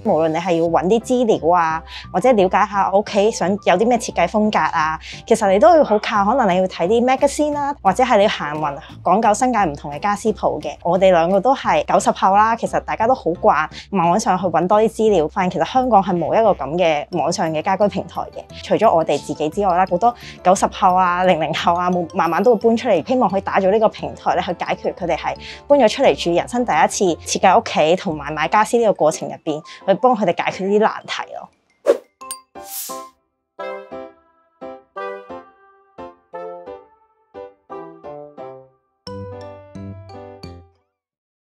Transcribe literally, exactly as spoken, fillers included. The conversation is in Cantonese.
無論你係要揾啲資料啊，或者了解下我屋企想有啲咩設計風格啊，其實你都要好靠，可能你要睇啲 magazine 啦，或者係你行勻港九新界唔同嘅家私鋪嘅。我哋兩個都係九十後啦，其實大家都好慣網上去揾多啲資料，發現其實香港係冇一個咁嘅網上嘅家居平台嘅。除咗我哋自己之外啦，好多九十後啊、零零後啊，慢慢都會搬出嚟，希望可以打造呢個平台咧，去解決佢哋係搬咗出嚟住人生第一次設計屋企同埋買家私呢個過程入邊，去幫佢哋解決呢啲難題。